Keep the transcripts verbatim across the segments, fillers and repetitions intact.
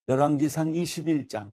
열왕기상 이십일 장.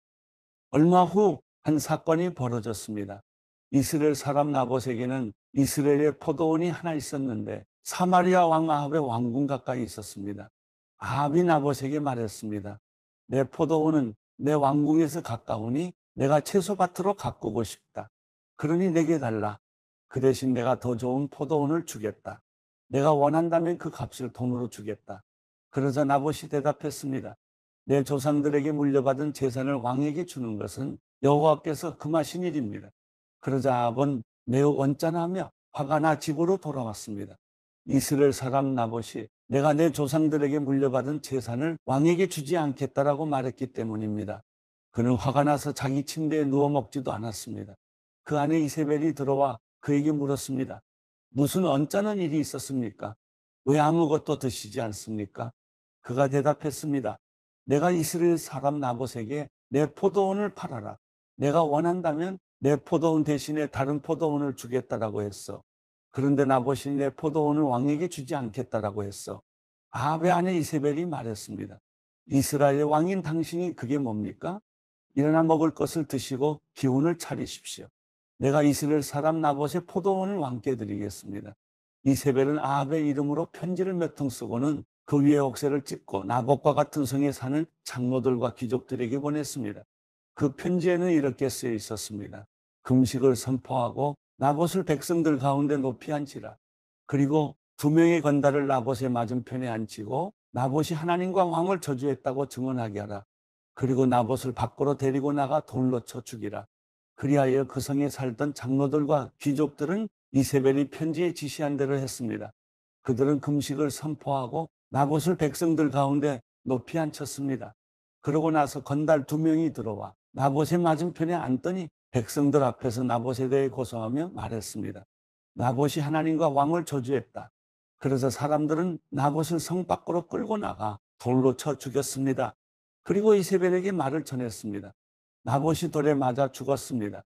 얼마 후 한 사건이 벌어졌습니다. 이스라엘 사람 나봇에게는 이스라엘의 포도원이 하나 있었는데 사마리아 왕 아합의 왕궁 가까이 있었습니다. 아합이 나봇에게 말했습니다. 내 포도원은 내 왕궁에서 가까우니 내가 채소밭으로 가꾸고 싶다. 그러니 내게 달라. 그 대신 내가 더 좋은 포도원을 주겠다. 내가 원한다면 그 값을 돈으로 주겠다. 그러자 나봇이 대답했습니다. 내 조상들에게 물려받은 재산을 왕에게 주는 것은 여호와께서 금하신 일입니다. 그러자 아합은 매우 언짢아하며 화가 나 집으로 돌아왔습니다. 이스라엘 사람 나봇이 내가 내 조상들에게 물려받은 재산을 왕에게 주지 않겠다라고 말했기 때문입니다. 그는 화가 나서 자기 침대에 누워 먹지도 않았습니다. 그 안에 이세벨이 들어와 그에게 물었습니다. 무슨 언짢은 일이 있었습니까? 왜 아무것도 드시지 않습니까? 그가 대답했습니다. 내가 이스라엘 사람 나봇에게 내 포도원을 팔아라. 내가 원한다면 내 포도원 대신에 다른 포도원을 주겠다라고 했어. 그런데 나봇이 내 포도원을 왕에게 주지 않겠다라고 했어. 아합의 아내 이세벨이 말했습니다. 이스라엘의 왕인 당신이 그게 뭡니까? 일어나 먹을 것을 드시고 기운을 차리십시오. 내가 이스라엘 사람 나봇의 포도원을 왕께 드리겠습니다. 이세벨은 아합의 이름으로 편지를 몇 통 쓰고는 그 위에 옥새를 찍고 나봇과 같은 성에 사는 장로들과 귀족들에게 보냈습니다. 그 편지에는 이렇게 쓰여 있었습니다. 금식을 선포하고 나봇을 백성들 가운데 높이 앉히라. 그리고 두 명의 건달을 나봇의 맞은편에 앉히고 나봇이 하나님과 왕을 저주했다고 증언하게 하라. 그리고 나봇을 밖으로 데리고 나가 돌로 쳐 죽이라. 그리하여 그 성에 살던 장로들과 귀족들은 이세벨이 편지에 지시한 대로 했습니다. 그들은 금식을 선포하고 나봇을 백성들 가운데 높이 앉혔습니다. 그러고 나서 건달 두 명이 들어와 나봇의 맞은편에 앉더니 백성들 앞에서 나봇에 대해 고소하며 말했습니다. 나봇이 하나님과 왕을 저주했다. 그래서 사람들은 나봇을 성 밖으로 끌고 나가 돌로 쳐 죽였습니다. 그리고 이세벨에게 말을 전했습니다. 나봇이 돌에 맞아 죽었습니다.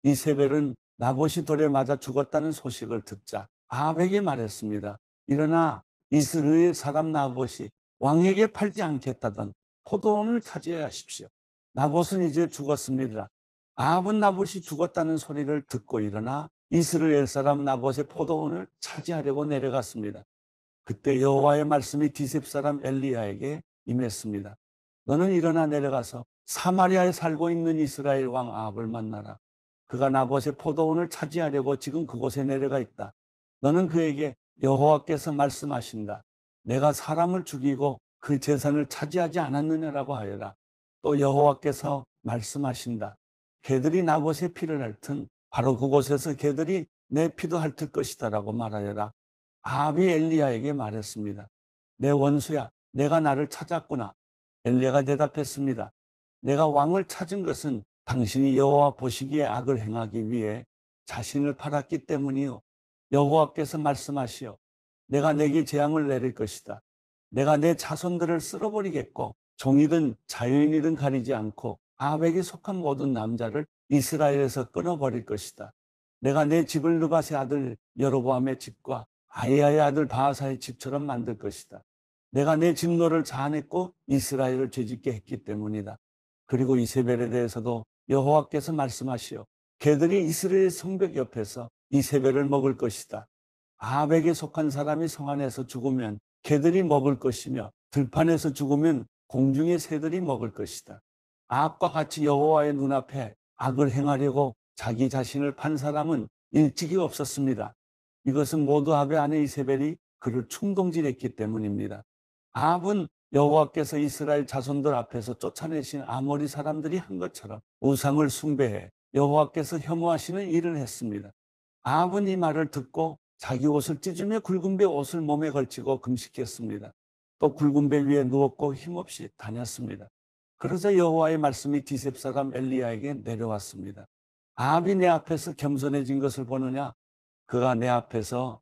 이세벨은 나봇이 돌에 맞아 죽었다는 소식을 듣자 아합에게 말했습니다. 일어나 이스라엘 사람 나봇이 왕에게 팔지 않겠다던 포도원을 차지해 하십시오. 나봇은 이제 죽었습니다. 아합은 나봇이 죽었다는 소리를 듣고 일어나 이스라엘 사람 나봇의 포도원을 차지하려고 내려갔습니다. 그때 여호와의 말씀이 디셉 사람 엘리야에게 임했습니다. 너는 일어나 내려가서 사마리아에 살고 있는 이스라엘 왕 아합을 만나라. 그가 나봇의 포도원을 차지하려고 지금 그곳에 내려가 있다. 너는 그에게 여호와께서 말씀하신다. 내가 사람을 죽이고 그 재산을 차지하지 않았느냐라고 하여라. 또 여호와께서 말씀하신다. 개들이 나봇의 피를 핥은 바로 그곳에서 개들이 내 피도 핥을 것이다라고 말하여라. 아합이 엘리야에게 말했습니다. 내 원수야, 내가 나를 찾았구나. 엘리야가 대답했습니다. 내가 왕을 찾은 것은 당신이 여호와 보시기에 악을 행하기 위해 자신을 팔았기 때문이요. 여호와께서 말씀하시오. 내가 내게 재앙을 내릴 것이다. 내가 내 자손들을 쓸어버리겠고 종이든 자유인이든 가리지 않고 아합에게 속한 모든 남자를 이스라엘에서 끊어버릴 것이다. 내가 내 집을 느밧의 아들 여로보암의 집과 아히야의 아들 바하사의 집처럼 만들 것이다. 내가 내 진노를 자아냈고 이스라엘을 죄짓게 했기 때문이다. 그리고 이세벨에 대해서도 여호와께서 말씀하시오. 개들이 이스라엘 성벽 옆에서 이세벨을 먹을 것이다. 아합에게 속한 사람이 성 안에서 죽으면 개들이 먹을 것이며 들판에서 죽으면 공중의 새들이 먹을 것이다. 아합과 같이 여호와의 눈앞에 악을 행하려고 자기 자신을 판 사람은 일찍이 없었습니다. 이것은 모두 아합의 아내 이세벨이 그를 충동질했기 때문입니다. 아합은 여호와께서 이스라엘 자손들 앞에서 쫓아내신 아모리 사람들이 한 것처럼 우상을 숭배해 여호와께서 혐오하시는 일을 했습니다. 아합은 이 말을 듣고 자기 옷을 찢으며 굵은 배 옷을 몸에 걸치고 금식했습니다. 또 굵은 배 위에 누웠고 힘없이 다녔습니다. 그러자 여호와의 말씀이 디셉 사람 엘리야에게 내려왔습니다. 아합이 내 앞에서 겸손해진 것을 보느냐? 그가 내 앞에서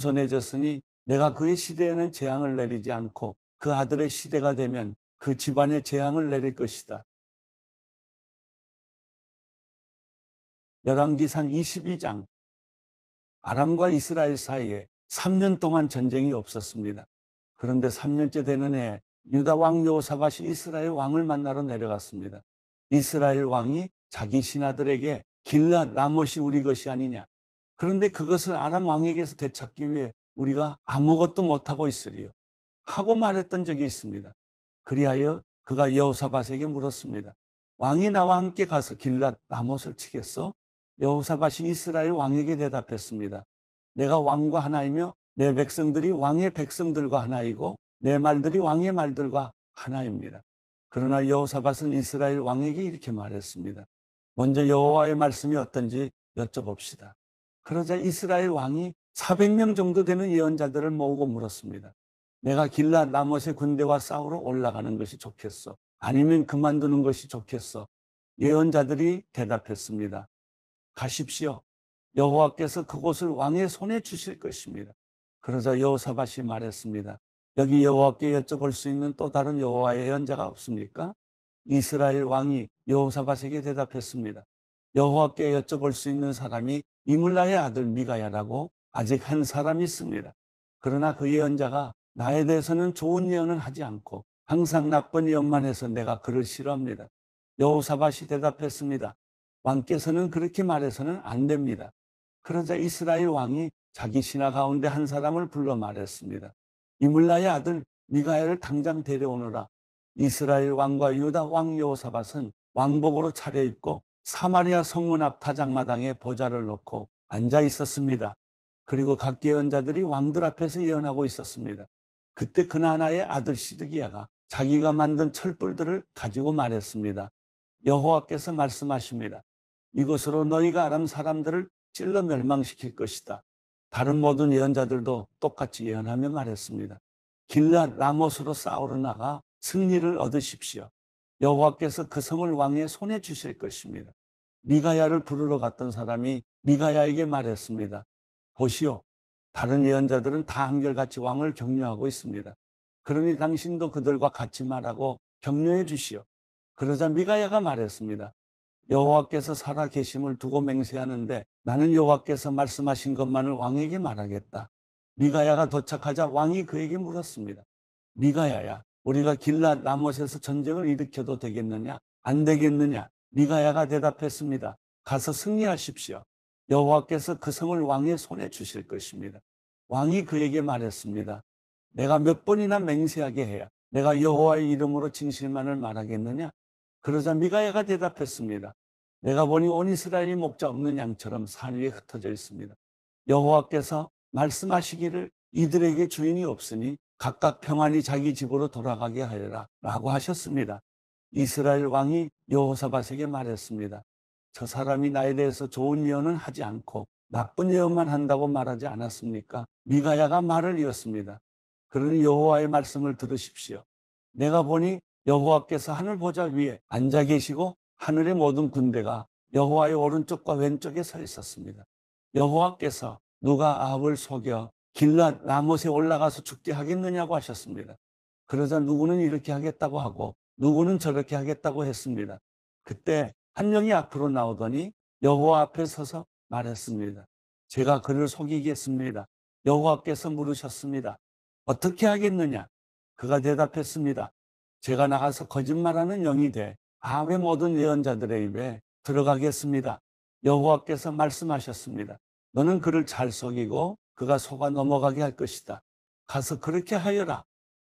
겸손해졌으니 내가 그의 시대에는 재앙을 내리지 않고 그 아들의 시대가 되면 그 집안에 재앙을 내릴 것이다. 열왕기상 이십이 장. 아람과 이스라엘 사이에 삼 년 동안 전쟁이 없었습니다. 그런데 삼 년째 되는 해 유다 왕 여호사밧이 이스라엘 왕을 만나러 내려갔습니다. 이스라엘 왕이 자기 신하들에게 길앗 라못이 우리 것이 아니냐. 그런데 그것을 아람 왕에게서 되찾기 위해 우리가 아무것도 못하고 있으리요. 하고 말했던 적이 있습니다. 그리하여 그가 여호사밧에게 물었습니다. 왕이 나와 함께 가서 길앗 라못을 치겠어? 여호사밧이 이스라엘 왕에게 대답했습니다. 내가 왕과 하나이며 내 백성들이 왕의 백성들과 하나이고 내 말들이 왕의 말들과 하나입니다. 그러나 여호사밧은 이스라엘 왕에게 이렇게 말했습니다. 먼저 여호와의 말씀이 어떤지 여쭤봅시다. 그러자 이스라엘 왕이 사백 명 정도 되는 예언자들을 모으고 물었습니다. 내가 길앗 라못의 군대와 싸우러 올라가는 것이 좋겠어? 아니면 그만두는 것이 좋겠어? 예언자들이 대답했습니다. 가십시오. 여호와께서 그곳을 왕의 손에 주실 것입니다. 그러자 여호사밧이 말했습니다. 여기 여호와께 여쭤볼 수 있는 또 다른 여호와의 예언자가 없습니까? 이스라엘 왕이 여호사밧에게 대답했습니다. 여호와께 여쭤볼 수 있는 사람이 이물라의 아들 미가야라고 아직 한 사람이 있습니다. 그러나 그 예언자가 나에 대해서는 좋은 예언은 하지 않고 항상 나쁜 예언만 해서 내가 그를 싫어합니다. 여호사밧이 대답했습니다. 왕께서는 그렇게 말해서는 안 됩니다. 그러자 이스라엘 왕이 자기 신하 가운데 한 사람을 불러 말했습니다. 이물라의 아들 미가야를 당장 데려오너라. 이스라엘 왕과 유다 왕 여호사밧은 왕복으로 차려입고 사마리아 성문 앞 타작마당에 보좌를 놓고 앉아 있었습니다. 그리고 각 예언자들이 왕들 앞에서 예언하고 있었습니다. 그때 그나나의 아들 시드기야가 자기가 만든 철불들을 가지고 말했습니다. 여호와께서 말씀하십니다. 이것으로 너희가 아람 사람들을 찔러 멸망시킬 것이다. 다른 모든 예언자들도 똑같이 예언하며 말했습니다. 길앗 라못으로 싸우러 나가 승리를 얻으십시오. 여호와께서 그 성을 왕의 손에 주실 것입니다. 미가야를 부르러 갔던 사람이 미가야에게 말했습니다. 보시오. 다른 예언자들은 다 한결같이 왕을 격려하고 있습니다. 그러니 당신도 그들과 같이 말하고 격려해 주시오. 그러자 미가야가 말했습니다. 여호와께서 살아 계심을 두고 맹세하는데 나는 여호와께서 말씀하신 것만을 왕에게 말하겠다. 미가야가 도착하자 왕이 그에게 물었습니다. 미가야야, 우리가 길앗 라못에서 전쟁을 일으켜도 되겠느냐? 안 되겠느냐? 미가야가 대답했습니다. 가서 승리하십시오. 여호와께서 그 성을 왕의 손에 주실 것입니다. 왕이 그에게 말했습니다. 내가 몇 번이나 맹세하게 해야 내가 여호와의 이름으로 진실만을 말하겠느냐? 그러자 미가야가 대답했습니다. 내가 보니 온 이스라엘이 목자 없는 양처럼 산 위에 흩어져 있습니다. 여호와께서 말씀하시기를 이들에게 주인이 없으니 각각 평안히 자기 집으로 돌아가게 하여라 라고 하셨습니다. 이스라엘 왕이 여호사밧에게 말했습니다. 저 사람이 나에 대해서 좋은 예언은 하지 않고 나쁜 예언만 한다고 말하지 않았습니까? 미가야가 말을 이었습니다. 그러니 여호와의 말씀을 들으십시오. 내가 보니 여호와께서 하늘 보좌 위에 앉아 계시고 하늘의 모든 군대가 여호와의 오른쪽과 왼쪽에 서 있었습니다. 여호와께서 누가 아합을 속여 길앗 라못에 올라가서 죽게 하겠느냐고 하셨습니다. 그러자 누구는 이렇게 하겠다고 하고 누구는 저렇게 하겠다고 했습니다. 그때 한 명이 앞으로 나오더니 여호와 앞에 서서 말했습니다. 제가 그를 속이겠습니다. 여호와께서 물으셨습니다. 어떻게 하겠느냐? 그가 대답했습니다. 제가 나가서 거짓말하는 영이 돼 아합의 모든 예언자들의 입에 들어가겠습니다. 여호와께서 말씀하셨습니다. 너는 그를 잘 속이고 그가 속아 넘어가게 할 것이다. 가서 그렇게 하여라.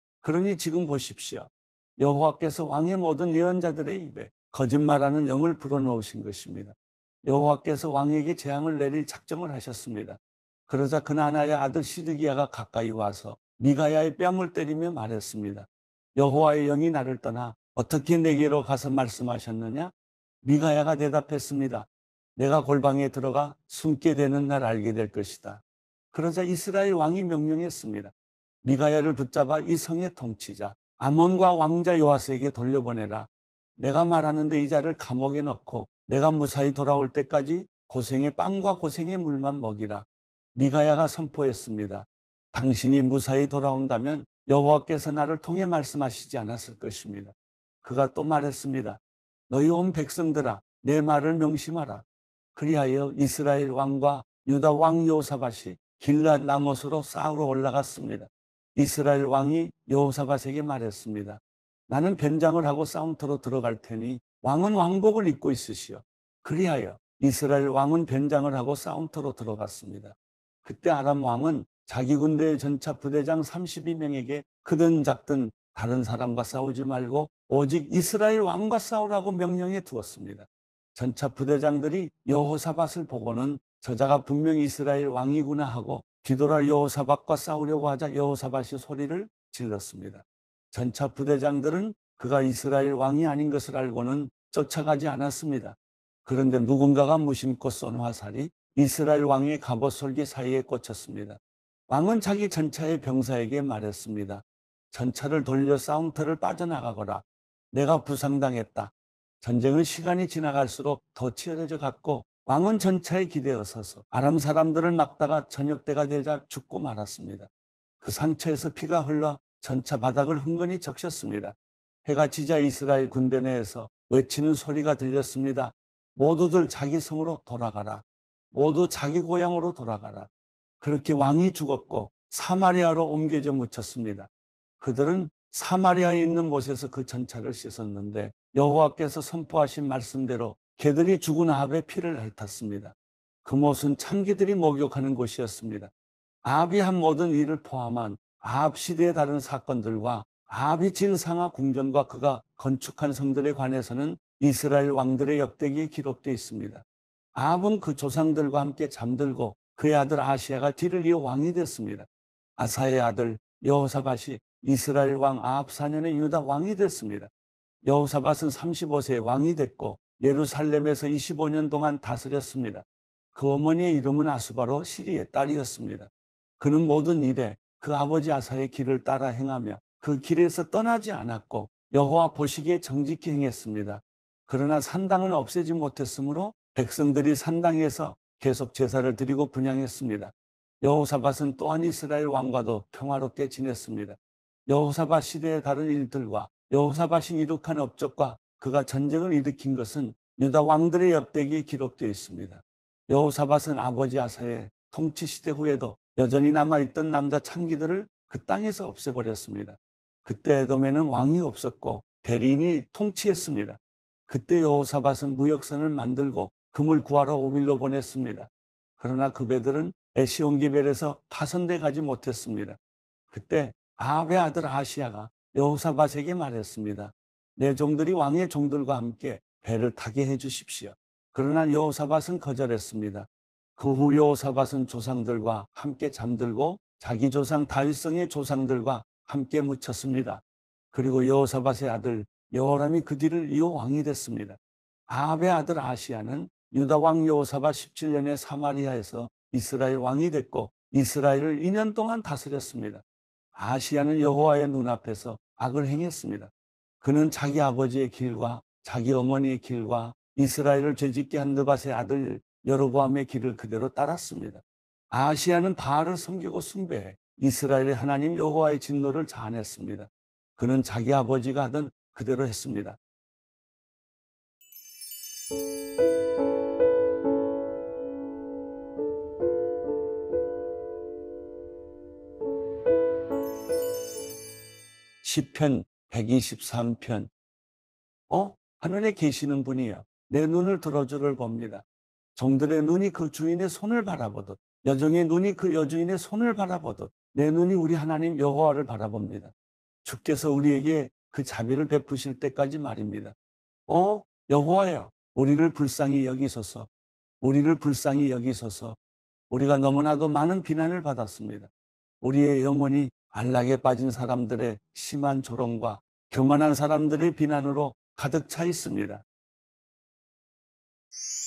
그러니 지금 보십시오. 여호와께서 왕의 모든 예언자들의 입에 거짓말하는 영을 불어넣으신 것입니다. 여호와께서 왕에게 재앙을 내릴 작정을 하셨습니다. 그러자 그나나의 아들 시드기야가 가까이 와서 미가야의 뺨을 때리며 말했습니다. 여호와의 영이 나를 떠나 어떻게 내게로 가서 말씀하셨느냐? 미가야가 대답했습니다. 내가 골방에 들어가 숨게 되는 날 알게 될 것이다. 그러자 이스라엘 왕이 명령했습니다. 미가야를 붙잡아 이 성의 통치자 아몬과 왕자 요아스에게 돌려보내라. 내가 말하는데 이 자를 감옥에 넣고 내가 무사히 돌아올 때까지 고생의 빵과 고생의 물만 먹이라. 미가야가 선포했습니다. 당신이 무사히 돌아온다면 여호와께서 나를 통해 말씀하시지 않았을 것입니다. 그가 또 말했습니다. 너희 온 백성들아 내 말을 명심하라. 그리하여 이스라엘 왕과 유다 왕 여호사밧이 길앗 라못으로 싸우러 올라갔습니다. 이스라엘 왕이 여호사밧에게 말했습니다. 나는 변장을 하고 싸움터로 들어갈 테니 왕은 왕복을 입고 있으시오. 그리하여 이스라엘 왕은 변장을 하고 싸움터로 들어갔습니다. 그때 아람 왕은 자기 군대의 전차 부대장 삼십이 명에게 크든 작든 다른 사람과 싸우지 말고 오직 이스라엘 왕과 싸우라고 명령해 두었습니다. 전차 부대장들이 여호사밧을 보고는 저자가 분명히 이스라엘 왕이구나 하고 뒤돌아 여호사밧과 싸우려고 하자 여호사밧이 소리를 질렀습니다. 전차 부대장들은 그가 이스라엘 왕이 아닌 것을 알고는 쫓아가지 않았습니다. 그런데 누군가가 무심코 쏜 화살이 이스라엘 왕의 갑옷 솔기 사이에 꽂혔습니다. 왕은 자기 전차의 병사에게 말했습니다. 전차를 돌려 싸움터를 빠져나가거라. 내가 부상당했다. 전쟁은 시간이 지나갈수록 더 치열해져 갔고 왕은 전차에 기대어 서서 아람 사람들을 막다가 저녁 때가 되자 죽고 말았습니다. 그 상처에서 피가 흘러 전차 바닥을 흥건히 적셨습니다. 해가 지자 이스라엘 군대 내에서 외치는 소리가 들렸습니다. 모두들 자기 성으로 돌아가라. 모두 자기 고향으로 돌아가라. 그렇게 왕이 죽었고 사마리아로 옮겨져 묻혔습니다. 그들은 사마리아에 있는 곳에서 그 전차를 씻었는데 여호와께서 선포하신 말씀대로 개들이 죽은 아합의 피를 핥았습니다. 그곳은 참개들이 목욕하는 곳이었습니다. 아합이 한 모든 일을 포함한 아합 시대의 다른 사건들과 아합이 진 상하 궁전과 그가 건축한 성들에 관해서는 이스라엘 왕들의 역대기에 기록되어 있습니다. 아합은 그 조상들과 함께 잠들고 그의 아들 아시야가 뒤를 이어 왕이 됐습니다. 아사의 아들 여호사밧이 이스라엘 왕 아합 사 년에 유다 왕이 됐습니다. 여호사밧은 삼십오 세에 왕이 됐고 예루살렘에서 이십오 년 동안 다스렸습니다. 그 어머니의 이름은 아수바로 시리의 딸이었습니다. 그는 모든 일에 그 아버지 아사의 길을 따라 행하며 그 길에서 떠나지 않았고 여호와 보시기에 정직히 행했습니다. 그러나 산당은 없애지 못했으므로 백성들이 산당에서 계속 제사를 드리고 분향했습니다. 여호사밧은 또한 이스라엘 왕과도 평화롭게 지냈습니다. 여호사밧 시대의 다른 일들과 여호사밧이 이룩한 업적과 그가 전쟁을 일으킨 것은 유다 왕들의 역대기에 기록되어 있습니다. 여호사밧은 아버지 아사의 통치 시대 후에도 여전히 남아있던 남자 창기들을 그 땅에서 없애버렸습니다. 그때 에돔에는 왕이 없었고 대리인이 통치했습니다. 그때 여호사밧은 무역선을 만들고 금을 구하러 오빌로 보냈습니다. 그러나 그 배들은 에시온게벨에서 파손돼 가지 못했습니다. 그때 아합의 아들 아시야가 여호사밧에게 말했습니다. 내 종들이 왕의 종들과 함께 배를 타게 해 주십시오. 그러나 여호사밧은 거절했습니다. 그 후 여호사밧은 조상들과 함께 잠들고 자기 조상 다윗성의 조상들과 함께 묻혔습니다. 그리고 여호사밧의 아들 여호람이 그 뒤를 이어 왕이 됐습니다. 아합의 아들 아시야는 유다 왕 여호사밧 십칠 년에 사마리아에서 이스라엘 왕이 됐고 이스라엘을 이 년 동안 다스렸습니다. 아시야는 여호와의 눈앞에서 악을 행했습니다. 그는 자기 아버지의 길과 자기 어머니의 길과 이스라엘을 죄짓게 한 느밧의 아들 여로보암의 길을 그대로 따랐습니다. 아시야는 바알을 섬기고 숭배해 이스라엘의 하나님 여호와의 진노를 자아냈습니다. 그는 자기 아버지가 하던 그대로 했습니다. 시편 백이십삼 편. 어? 하늘에 계시는 분이여 내 눈을 들어주를 봅니다. 종들의 눈이 그 주인의 손을 바라보듯 여종의 눈이 그 여주인의 손을 바라보듯 내 눈이 우리 하나님 여호와를 바라봅니다. 주께서 우리에게 그 자비를 베푸실 때까지 말입니다. 어? 여호와여 우리를 불쌍히 여기소서. 우리를 불쌍히 여기소서. 우리가 너무나도 많은 비난을 받았습니다. 우리의 영혼이 안락에 빠진 사람들의 심한 조롱과 교만한 사람들의 비난으로 가득 차 있습니다.